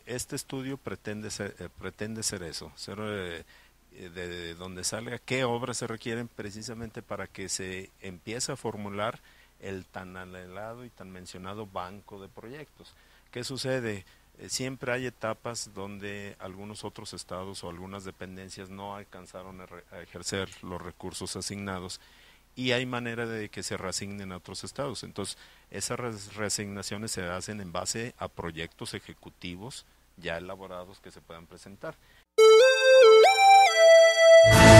este estudio pretende ser eso, ser de donde salga qué obras se requieren precisamente para que se empiece a formular el tan anhelado y tan mencionado banco de proyectos. ¿Qué sucede? Siempre hay etapas donde algunos otros estados o algunas dependencias no alcanzaron a ejercer los recursos asignados y hay manera de que se reasignen a otros estados. Entonces, esas reasignaciones se hacen en base a proyectos ejecutivos ya elaborados que se puedan presentar.